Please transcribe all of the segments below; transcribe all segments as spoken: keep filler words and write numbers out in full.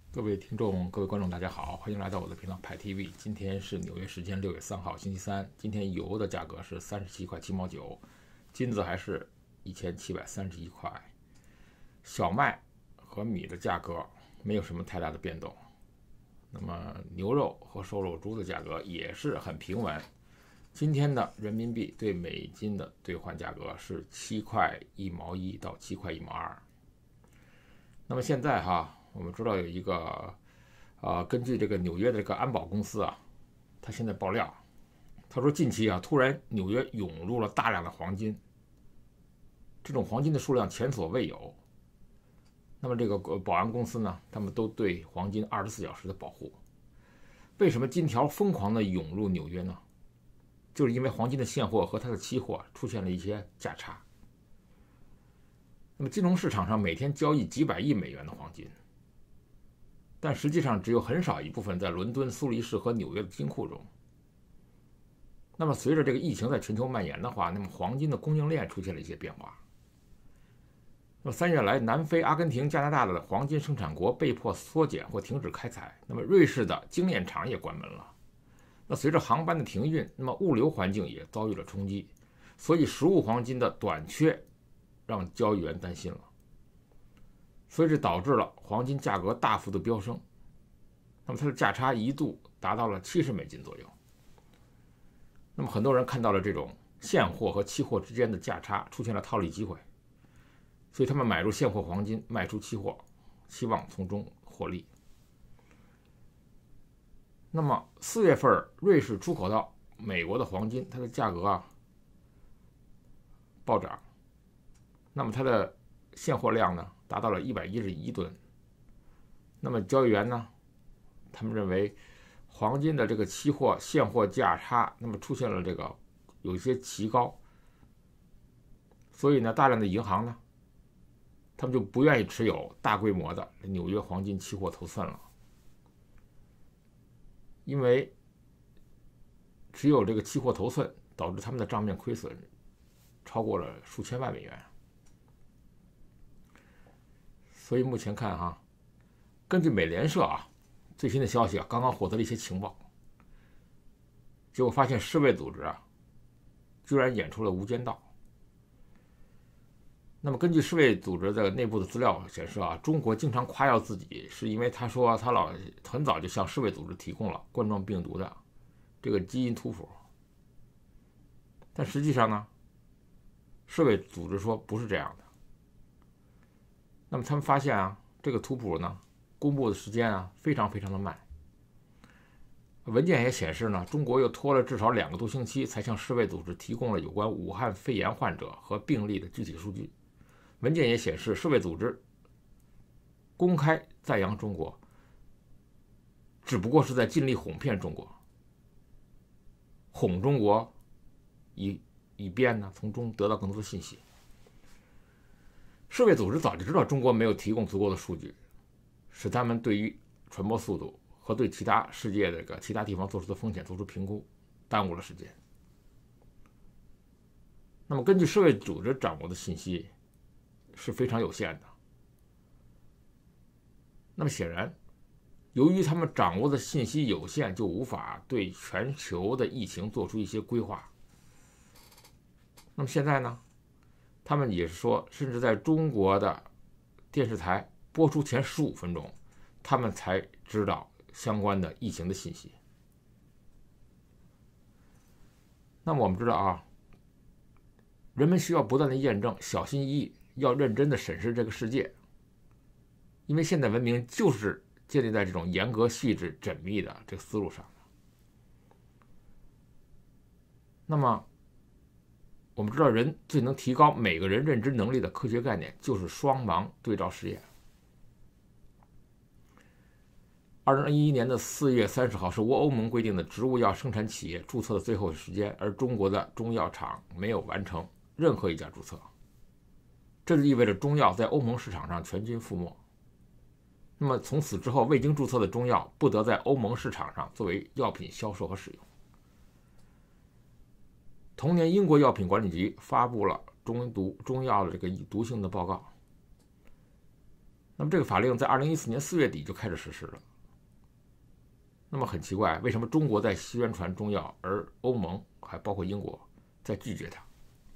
各位听众、各位观众，大家好，欢迎来到我的频道派 T V。今天是纽约时间六月三号，星期三。今天油的价格是三十七块七毛九，金子还是一千七百三十一块。小麦和米的价格没有什么太大的变动。那么牛肉和瘦肉猪的价格也是很平稳。今天的人民币对美金的兑换价格是七块一毛一到七块一毛二。那么现在哈。我们知道有一个，呃，根据这个纽约的这个安保公司啊，他现在爆料，他说近期啊，突然纽约涌入了大量的黄金，这种黄金的数量前所未有。那么这个保安公司呢，他们都对黄金二十四小时的保护。为什么金条疯狂的涌入纽约呢？就是因为黄金的现货和它的期货出现了一些价差。那么金融市场上每天交易几百亿美元的黄金。但实际上只有很少一部分在伦敦、苏黎世和纽约的金库中。那么随着这个疫情在全球蔓延的话，那么黄金的供应链出现了一些变化。那么三月来，南非、阿根廷、加拿大的黄金生产国被迫缩减或停止开采，那么瑞士的精炼厂也关门了。那随着航班的停运，那么物流环境也遭遇了冲击，所以实物黄金的短缺让交易员担心了。所以这导致了黄金价格大幅的飙升，那么它的价差一度达到了七十美金左右。那么很多人看到了这种现货和期货之间的价差出现了套利机会，所以他们买入现货黄金，卖出期货，希望从中获利。那么四月份瑞士出口到美国的黄金，它的价格啊暴涨，那么它的现货量呢达到了一百一十一吨。那么交易员呢，他们认为黄金的这个期货现货价差，那么出现了这个有一些奇高，所以呢，大量的银行呢，他们就不愿意持有大规模的纽约黄金期货头寸了，因为持有这个期货头寸导致他们的账面亏损超过了数千万美元。所以目前看哈，根据美联社啊最新的消息啊，刚刚获得了一些情报，结果发现世卫组织啊，居然演出了无间道。那么根据世卫组织的内部的资料显示啊，中国经常夸耀自己，是因为他说他老很早就向世卫组织提供了冠状病毒的这个基因图谱，但实际上呢，世卫组织说不是这样的。那么他们发现啊，这个图谱呢，公布的时间啊非常非常的慢。文件也显示呢，中国又拖了至少两个多星期才向世卫组织提供了有关武汉肺炎患者和病例的具体数据。文件也显示，世卫组织公开赞扬中国，只不过是在尽力哄骗中国，哄中国以以便呢从中得到更多的信息。世卫组织早就知道中国没有提供足够的数据，使他们对于传播速度和对其他世界这个其他地方做出的风险做出评估，耽误了时间。那么根据世卫组织掌握的信息是非常有限的。那么显然，由于他们掌握的信息有限，就无法对全球的疫情做出一些规划。那么现在呢？他们也是说，甚至在中国的电视台播出前十五分钟，他们才知道相关的疫情的信息。那么我们知道啊，人们需要不断的验证，小心翼翼，要认真的审视这个世界，因为现代文明就是建立在这种严格、细致、缜密的这个思路上的。那么我们知道，人最能提高每个人认知能力的科学概念就是双盲对照实验。二零一一年的四月三十号是欧盟规定的植物药生产企业注册的最后时间，而中国的中药厂没有完成任何一家注册，这就意味着中药在欧盟市场上全军覆没。那么从此之后，未经注册的中药不得在欧盟市场上作为药品销售和使用。同年，英国药品管理局发布了中毒中药的这个毒性的报告。 那么这个法令在二零一四年四月底就开始实施了。那么很奇怪，为什么中国在宣传中药，而欧盟还包括英国在拒绝它？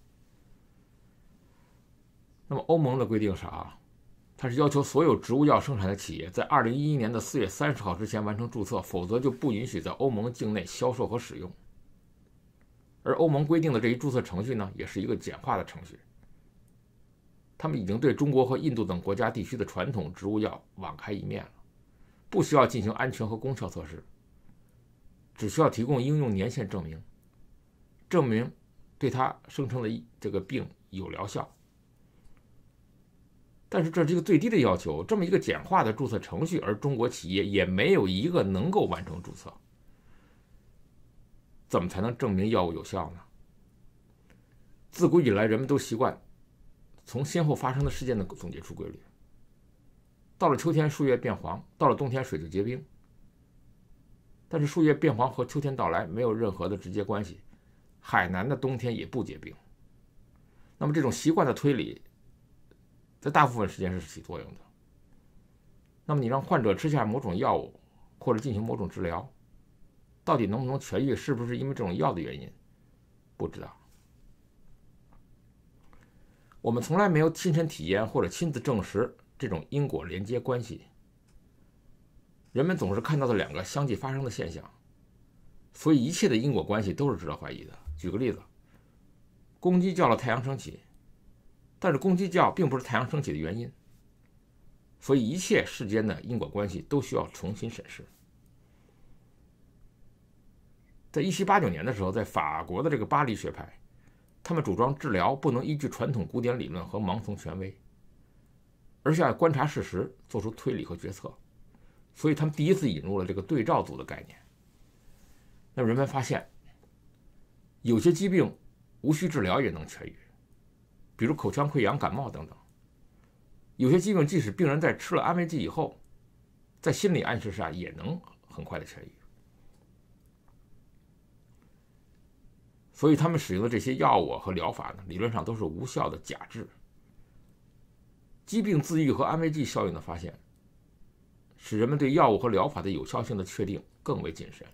那么欧盟的规定是啊，它是要求所有植物药生产的企业在二零一一年的四月三十号之前完成注册，否则就不允许在欧盟境内销售和使用。而欧盟规定的这一注册程序呢，也是一个简化的程序。他们已经对中国和印度等国家地区的传统植物药网开一面了，不需要进行安全和功效测试，只需要提供应用年限证明，证明对它声称的这个病有疗效。但是这是一个最低的要求，这么一个简化的注册程序，而中国企业也没有一个能够完成注册，怎么才能证明药物有效呢？自古以来，人们都习惯从先后发生的事件的总结出规律。到了秋天，树叶变黄；到了冬天，水就结冰。但是树叶变黄和秋天到来没有任何的直接关系，海南的冬天也不结冰。那么这种习惯的推理，在大部分时间是起作用的。那么你让患者吃下某种药物，或者进行某种治疗，到底能不能痊愈，是不是因为这种药的原因，不知道。我们从来没有亲身体验或者亲自证实这种因果连接关系。人们总是看到的两个相继发生的现象，所以一切的因果关系都是值得怀疑的。举个例子，公鸡叫了太阳升起，但是公鸡叫并不是太阳升起的原因，所以一切世间的因果关系都需要重新审视。在一七八九年的时候，在法国的这个巴黎学派，他们主张治疗不能依据传统古典理论和盲从权威，而是要观察事实，做出推理和决策。所以他们第一次引入了这个对照组的概念。那么人们发现，有些疾病无需治疗也能痊愈，比如口腔溃疡、感冒等等。有些疾病即使病人在吃了安慰剂以后，在心理暗示下也能很快的痊愈。所以他们使用的这些药物和疗法呢，理论上都是无效的假治。疾病自愈和安慰剂效应的发现，使人们对药物和疗法的有效性的确定更为谨慎。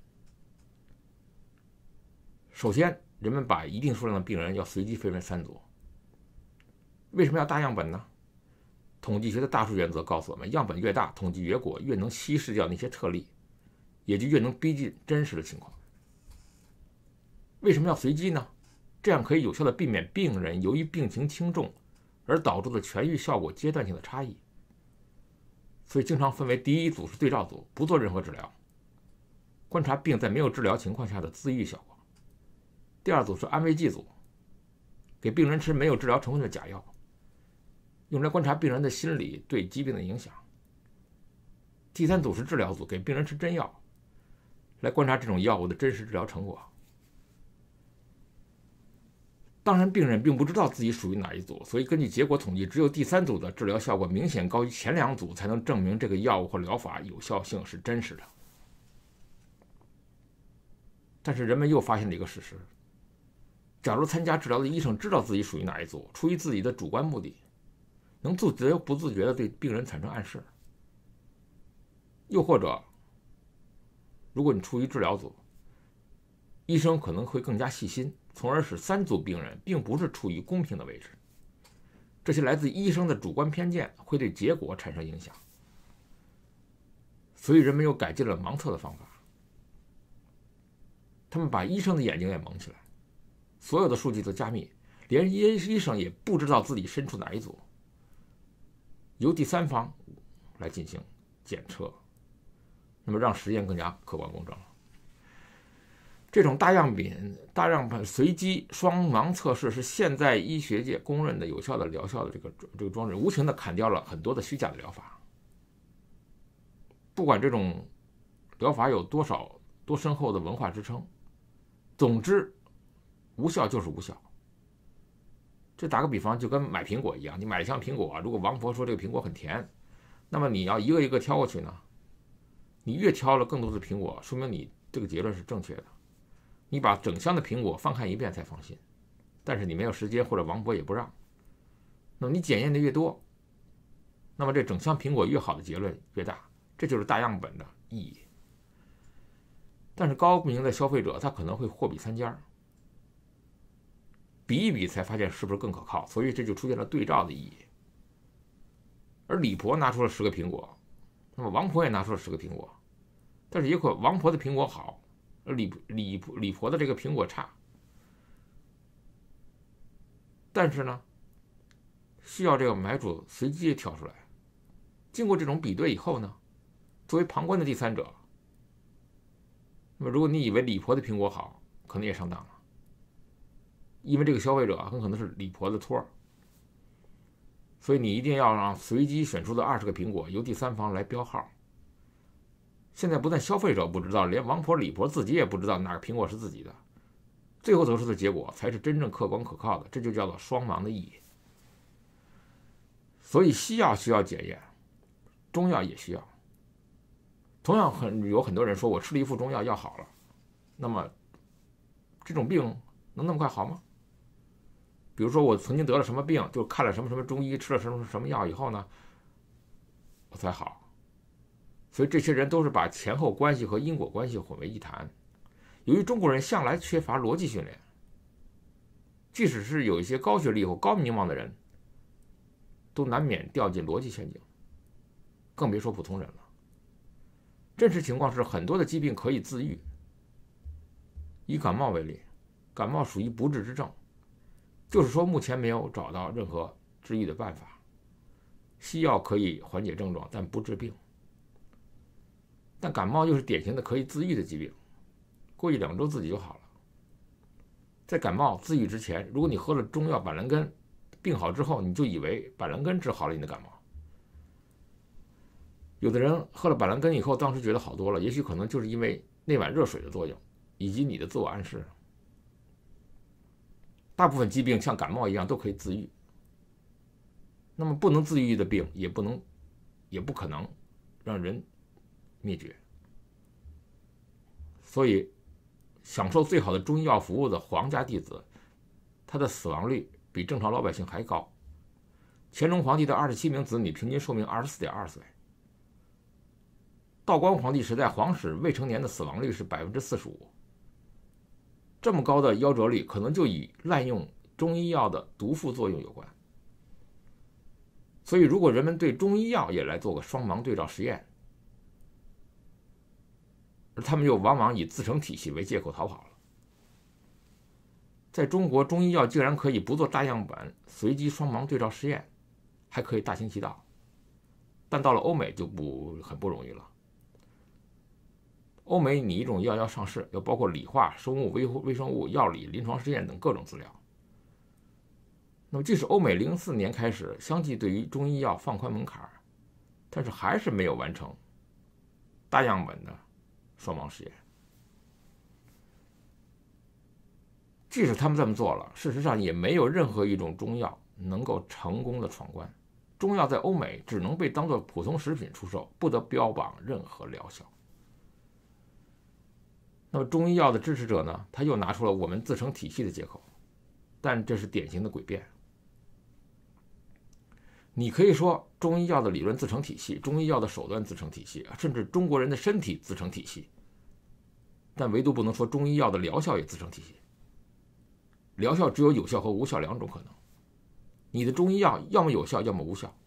首先，人们把一定数量的病人要随机分为三组。为什么要大样本呢？统计学的大数原则告诉我们，样本越大，统计结果越能稀释掉那些特例，也就越能逼近真实的情况。为什么要随机呢？这样可以有效地避免病人由于病情轻重而导致的痊愈效果阶段性的差异。所以经常分为第一组是对照组，不做任何治疗，观察病在没有治疗情况下的自愈效果。第二组是安慰剂组，给病人吃没有治疗成分的假药，用来观察病人的心理对疾病的影响。第三组是治疗组，给病人吃真药，来观察这种药物的真实治疗成果。当然，病人并不知道自己属于哪一组，所以根据结果统计，只有第三组的治疗效果明显高于前两组，才能证明这个药物或疗法有效性是真实的。但是人们又发现了一个事实：假如参加治疗的医生知道自己属于哪一组，出于自己的主观目的，能自觉不自觉地对病人产生暗示；又或者，如果你处于治疗组，医生可能会更加细心，从而使三组病人并不是处于公平的位置。这些来自医生的主观偏见会对结果产生影响，所以人们又改进了盲测的方法。他们把医生的眼睛也蒙起来，所有的数据都加密，连医生也不知道自己身处哪一组，由第三方来进行检测，那么让实验更加客观公正了。这种大样本、大样本随机双盲测试是现在医学界公认的有效的疗效的这个这个装置，无情地砍掉了很多的虚假的疗法。不管这种疗法有多少多深厚的文化支撑，总之无效就是无效。这打个比方，就跟买苹果一样，你买一箱苹果，如果王婆说这个苹果很甜，那么你要一个一个挑过去呢，你越挑了更多的苹果，说明你这个结论是正确的。你把整箱的苹果翻看一遍才放心，但是你没有时间或者王婆也不让，那么你检验的越多， 那么这整箱苹果越好的结论越大，这就是大样本的意义。但是高明的消费者他可能会货比三家，比一比才发现是不是更可靠，所以这就出现了对照的意义。而李婆拿出了十个苹果，那么王婆也拿出了十个苹果，但是也可王婆的苹果好，而李李李婆的这个苹果差。但是呢，需要这个买主随机挑出来。经过这种比对以后呢，作为旁观的第三者，那么如果你以为李婆的苹果好，可能也上当了，因为这个消费者很可能是李婆的托儿。所以你一定要让随机选出的二十个苹果由第三方来标号。现在不但消费者不知道，连王婆李婆自己也不知道哪个苹果是自己的，最后得出的结果才是真正客观可靠的，这就叫做双盲的意义。所以西药需要检验，中药也需要。同样很有很多人说我吃了一副中药药好了，那么这种病能那么快好吗？比如说我曾经得了什么病，就看了什么什么中医，吃了什么什么药以后呢，我才好。所以这些人都是把前后关系和因果关系混为一谈。由于中国人向来缺乏逻辑训练，即使是有一些高学历或高名望的人，都难免掉进逻辑陷阱，更别说普通人了。真实情况是，很多的疾病可以自愈。以感冒为例，感冒属于不治之症，就是说目前没有找到任何治愈的办法。西药可以缓解症状，但不治病。但感冒又是典型的可以自愈的疾病，过一两周自己就好了。在感冒自愈之前，如果你喝了中药板蓝根，病好之后你就以为板蓝根治好了你的感冒。有的人喝了板蓝根以后，当时觉得好多了，也许可能就是因为那碗热水的作用，以及你的自我暗示。大部分疾病像感冒一样都可以自愈，那么不能自愈的病也不能，也不可能让人灭绝。所以享受最好的中医药服务的皇家弟子，他的死亡率比正常老百姓还高。乾隆皇帝的二十七名子女平均寿命二十四点二岁，道光皇帝时代皇室未成年的死亡率是百分之四十五。这么高的夭折率，可能就与滥用中医药的毒副作用有关。所以如果人们对中医药也来做个双盲对照实验，而他们又往往以自成体系为借口逃跑了。在中国，中医药竟然可以不做大样本随机双盲对照实验，还可以大行其道，但到了欧美就不很不容易了。欧美拟一种药要上市，要包括理化、生物、微微生物、药理、临床试验等各种资料。那么即使欧美零四年开始相继对于中医药放宽门槛，但是还是没有完成大样本的双盲实验。即使他们这么做了，事实上也没有任何一种中药能够成功的闯关。中药在欧美只能被当作普通食品出售，不得标榜任何疗效。那么中医药的支持者呢，他又拿出了我们自成体系的借口，但这是典型的诡辩。你可以说中医药的理论自成体系，中医药的手段自成体系，甚至中国人的身体自成体系，但唯独不能说中医药的疗效也自成体系。疗效只有有效和无效两种可能，你的中医药要么有效，要么无效。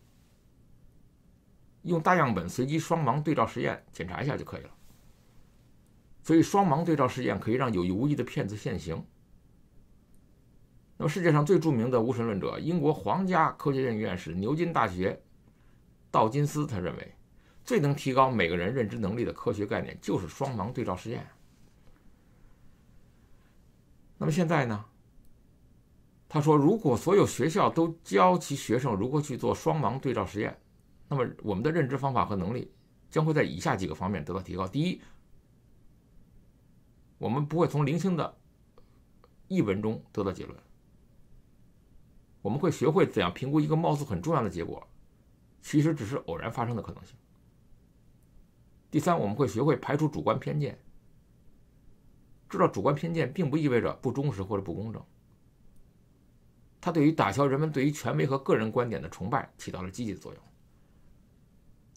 用大样本随机双盲对照实验检查一下就可以了。所以双盲对照实验可以让有意无意的骗子现形。那么世界上最著名的无神论者，英国皇家科学院院士、牛津大学道金斯，他认为最能提高每个人认知能力的科学概念就是双盲对照实验。那么现在呢，他说如果所有学校都教其学生如何去做双盲对照实验，那么我们的认知方法和能力将会在以下几个方面得到提高。第一，我们不会从零星的译文中得到结论，我们会学会怎样评估一个貌似很重要的结果其实只是偶然发生的可能性。第三，我们会学会排除主观偏见，知道主观偏见并不意味着不忠实或者不公正，它对于打消人们对于权威和个人观点的崇拜起到了积极的作用。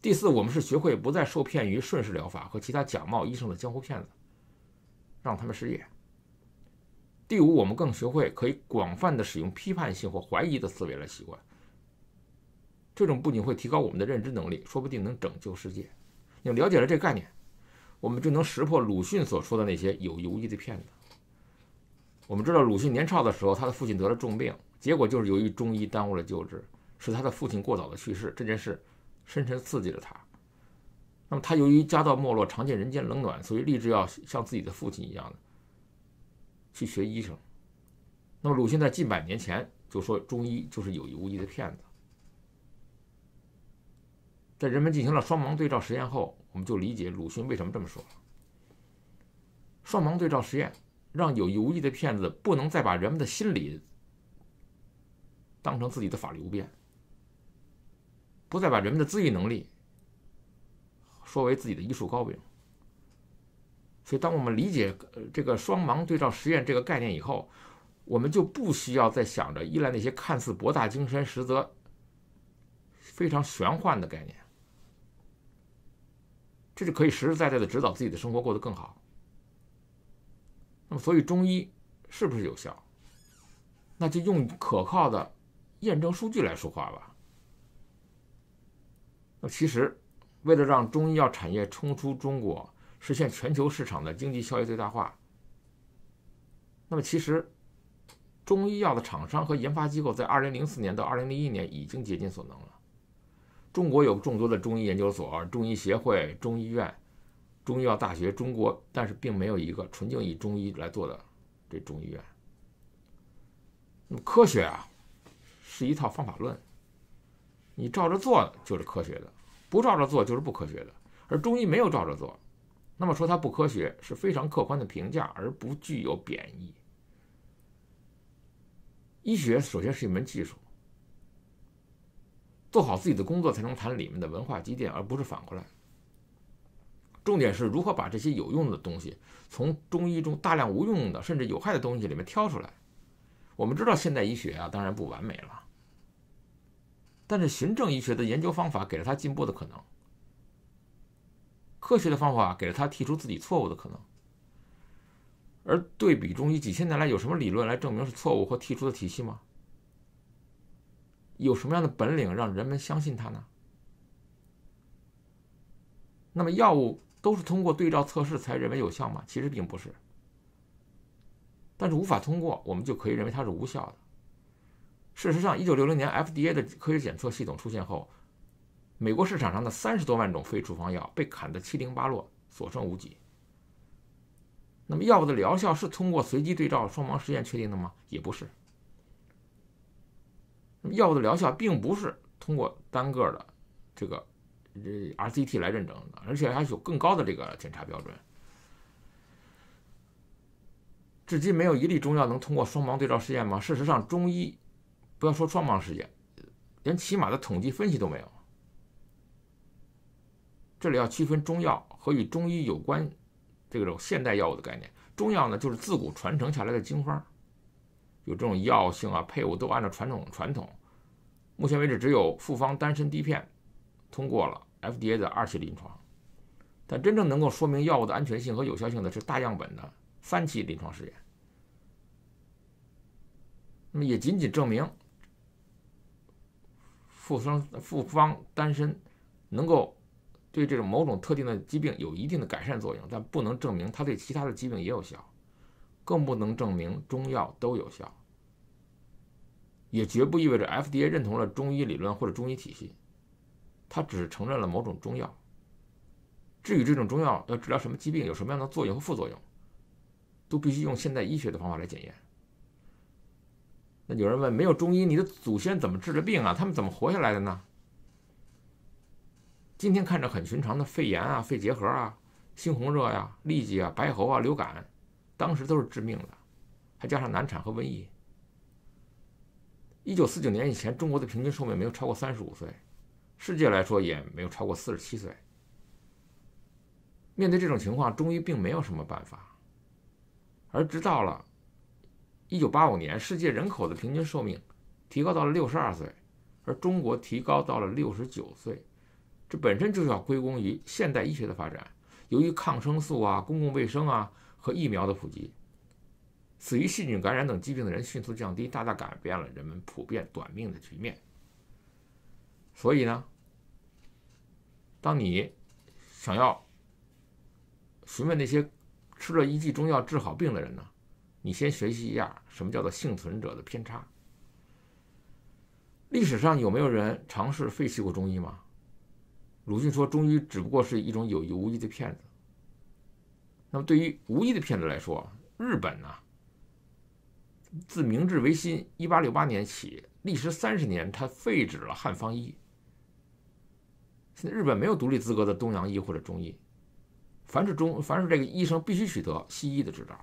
第四，我们是学会不再受骗于顺势疗法和其他假冒医生的江湖骗子，让他们失业。第五，我们更学会可以广泛的使用批判性或怀疑的思维来习惯。这种不仅会提高我们的认知能力，说不定能拯救世界。你了解了这个概念，我们就能识破鲁迅所说的那些有意无意的骗子。我们知道鲁迅年少的时候，他的父亲得了重病，结果就是由于中医耽误了救治，使他的父亲过早的去世。这件事深深刺激了他。那么他由于家道没落，尝见人间冷暖，所以立志要像自己的父亲一样的去学医生。那么鲁迅在近百年前就说中医就是有意无意的骗子。在人们进行了双盲对照实验后，我们就理解鲁迅为什么这么说了。双盲对照实验让有意无意的骗子不能再把人们的心理当成自己的法律无边，不再把人们的自愈能力说为自己的医术高明。所以当我们理解这个双盲对照实验这个概念以后，我们就不需要再想着依赖那些看似博大精深实则非常玄幻的概念，这就可以实实在在的指导自己的生活过得更好。那么所以中医是不是有效？那就用可靠的验证数据来说话吧。那其实为了让中医药产业冲出中国，实现全球市场的经济效益最大化，那么其实中医药的厂商和研发机构在二零零四年到二零零一年已经竭尽所能了。中国有众多的中医研究所、中医协会、中医院、中医药大学，中国但是并没有一个纯净以中医来做的这中医院。那么科学啊是一套方法论，你照着做就是科学的，不照着做就是不科学的。而中医没有照着做，那么说它不科学是非常客观的评价，而不具有贬义。医学首先是一门技术，做好自己的工作才能谈里面的文化积淀，而不是反过来。重点是如何把这些有用的东西从中医中大量无用的甚至有害的东西里面挑出来。我们知道现代医学啊当然不完美了，但是循证医学的研究方法给了它进步的可能，科学的方法给了它剔除自己错误的可能。而对比中医几千年来有什么理论来证明是错误或剔除的体系吗？有什么样的本领让人们相信它呢？那么药物都是通过对照测试才认为有效吗？其实并不是。但是无法通过，我们就可以认为它是无效的。事实上，一九六零年 F D A 的科学检测系统出现后，美国市场上的三十多万种非处方药被砍得七零八落，所剩无几。那么药物的疗效是通过随机对照双盲实验确定的吗？也不是。那么药物的疗效并不是通过单个的这个 R C T 来认证的，而且还有更高的这个检查标准。至今没有一例中药能通过双盲对照试验吗？事实上，中医不要说双盲实验，连起码的统计分析都没有。这里要区分中药和与中医有关这种现代药物的概念。中药呢，就是自古传承下来的经方，有这种药性啊、配伍都按照传统传统。目前为止，只有复方丹参滴片通过了 F D A 的二期临床，但真正能够说明药物的安全性和有效性的是大样本的三期临床试验。那么也仅仅证明复方复方丹参能够对这种某种特定的疾病有一定的改善作用，但不能证明它对其他的疾病也有效，更不能证明中药都有效，也绝不意味着 F D A 认同了中医理论或者中医体系，它只是承认了某种中药。至于这种中药要治疗什么疾病，有什么样的作用和副作用，都必须用现代医学的方法来检验。那有人问，没有中医，你的祖先怎么治的病啊？他们怎么活下来的呢？今天看着很寻常的肺炎啊、肺结核啊、猩红热呀、啊、痢疾啊、白喉啊、流感，当时都是致命的，还加上难产和瘟疫。一九四九年以前，中国的平均寿命没有超过三十五岁，世界来说也没有超过四十七岁。面对这种情况，中医并没有什么办法。而直到了一九八五年，世界人口的平均寿命提高到了六十二岁，而中国提高到了六十九岁。 这本身就是要归功于现代医学的发展。由于抗生素啊、公共卫生啊和疫苗的普及，死于细菌感染等疾病的人迅速降低，大大改变了人们普遍短命的局面。所以呢，当你想要询问那些吃了一剂中药治好病的人呢，你先学习一下什么叫做幸存者的偏差。历史上有没有人尝试废弃过中医吗？鲁迅说，中医只不过是一种有意无意的骗子。那么对于无意的骗子来说，日本呢，自明治维新一八六八年起，历时三十年，他废止了汉方医。现在日本没有独立资格的东洋医或者中医，凡是中凡是这个医生必须取得西医的执照。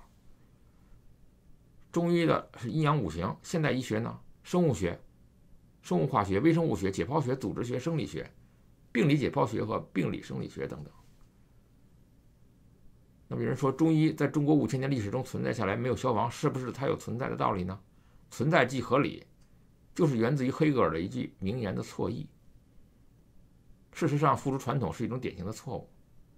中医的是阴阳五行，现代医学呢，生物学、生物化学、微生物学、解剖学、组织学、生理学、病理解剖学和病理生理学等等。那么有人说，中医在中国五千年历史中存在下来没有消亡，是不是它有存在的道理呢？存在即合理，就是源自于黑格尔的一句名言的错译。事实上，付诸传统是一种典型的错误。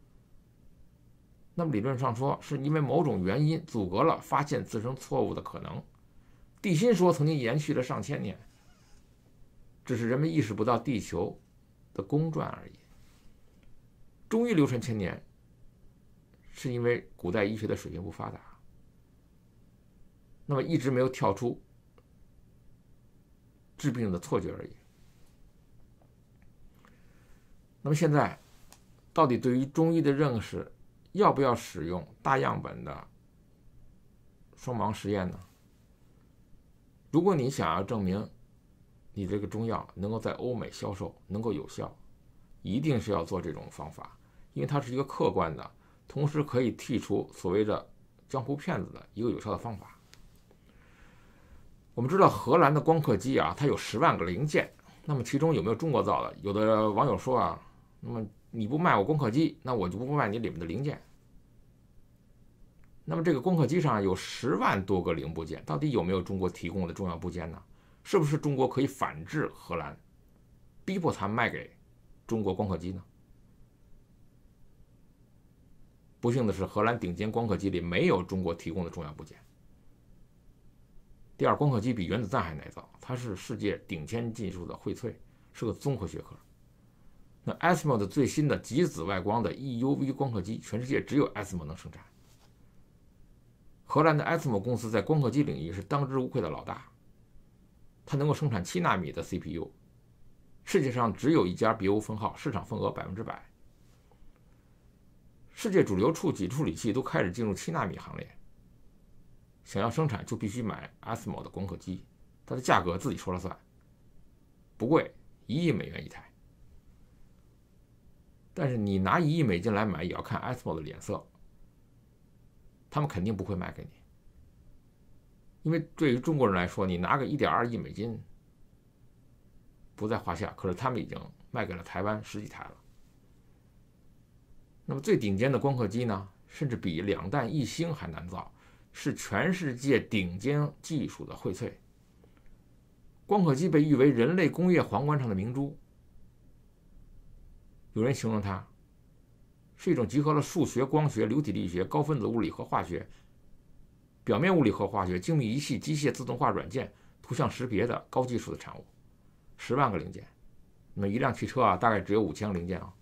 那么理论上说，是因为某种原因阻隔了发现自身错误的可能。地心说曾经延续了上千年，只是人们意识不到地球的公转而已。中医流传千年，是因为古代医学的水平不发达，那么一直没有跳出治病的错觉而已。那么现在，到底对于中医的认识，要不要使用大样本的双盲实验呢？如果你想要证明你这个中药能够在欧美销售，能够有效，一定是要做这种方法，因为它是一个客观的，同时可以剔除所谓的江湖骗子的一个有效的方法。我们知道荷兰的光刻机啊，它有十万个零件，那么其中有没有中国造的？有的网友说啊，那么你不卖我光刻机，那我就不卖你里面的零件。那么这个光刻机上有十万多个零部件，到底有没有中国提供的重要部件呢？是不是中国可以反制荷兰，逼迫他卖给中国光刻机呢？不幸的是，荷兰顶尖光刻机里没有中国提供的重要部件。第二，光刻机比原子弹还耐造，它是世界顶尖技术的荟萃，是个综合学科。那 A S M O 的最新的极紫外光的 E U V 光刻机，全世界只有 A S M O 能生产。荷兰的 A S M O 公司在光刻机领域是当之无愧的老大，它能够生产七纳米的 C P U， 世界上只有一家别无分号，市场份额百分之百。世界主流处理处理器都开始进入七纳米行列，想要生产就必须买 A S M O 的光刻机，它的价格自己说了算，不贵，一亿美元一台。但是你拿一亿美金来买，也要看 A S M O 的脸色，他们肯定不会卖给你，因为对于中国人来说，你拿个 一点二亿美金不在话下，可是他们已经卖给了台湾十几台了。那么最顶尖的光刻机呢，甚至比两弹一星还难造，是全世界顶尖技术的荟萃。光刻机被誉为人类工业皇冠上的明珠，有人形容它是一种集合了数学、光学、流体力学、高分子物理和化学、表面物理和化学、精密仪器、机械自动化软件、图像识别的高技术的产物。十万个零件，那么一辆汽车啊，大概只有五千个零件啊。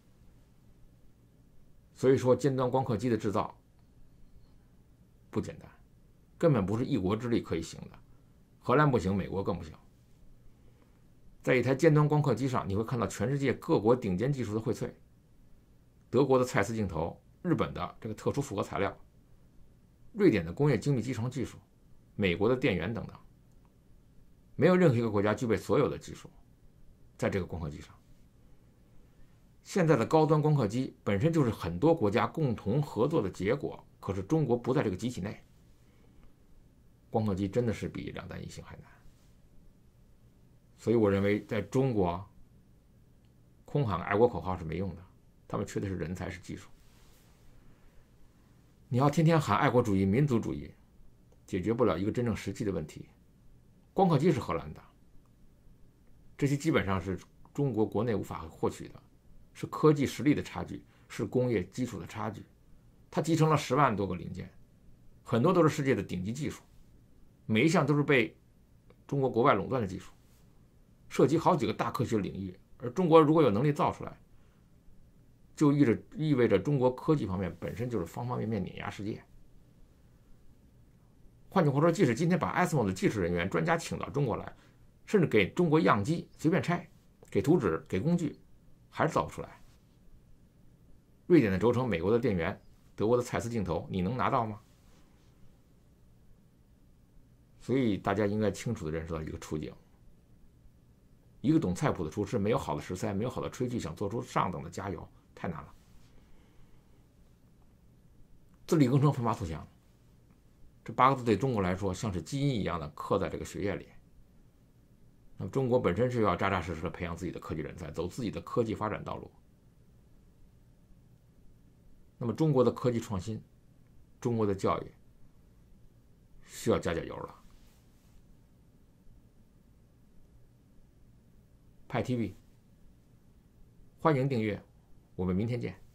所以说，尖端光刻机的制造不简单，根本不是一国之力可以行的。荷兰不行，美国更不行。在一台尖端光刻机上，你会看到全世界各国顶尖技术的荟萃。德国的蔡司镜头，日本的这个特殊复合材料，瑞典的工业精密机床技术，美国的电源等等，没有任何一个国家具备所有的技术在这个光刻机上。现在的高端光刻机本身就是很多国家共同合作的结果，可是中国不在这个机器内。光刻机真的是比两弹一星还难，所以我认为在中国空喊爱国口号是没用的，他们缺的是人才，是技术。你要天天喊爱国主义、民族主义，解决不了一个真正实际的问题。光刻机是荷兰的，这些基本上是中国国内无法获取的， 是科技实力的差距，是工业基础的差距。它集成了十万多个零件，很多都是世界的顶级技术，每一项都是被中国国外垄断的技术，涉及好几个大科学领域。而中国如果有能力造出来，就意着意味着中国科技方面本身就是方方面面碾压世界。换句话说，即使今天把 A S M L 的技术人员、专家请到中国来，甚至给中国样机随便拆，给图纸、给工具，还是造不出来。瑞典的轴承、美国的电源、德国的蔡司镜头，你能拿到吗？所以大家应该清楚地认识到一个处境：一个懂菜谱的厨师，没有好的食材，没有好的炊具，想做出上等的佳肴，太难了。自力更生，奋发图强，这八个字对中国来说像是基因一样的刻在这个血液里。那么中国本身是要扎扎实实的培养自己的科技人才，走自己的科技发展道路。那么中国的科技创新，中国的教育需要加加油了。派 T V， 欢迎订阅，我们明天见。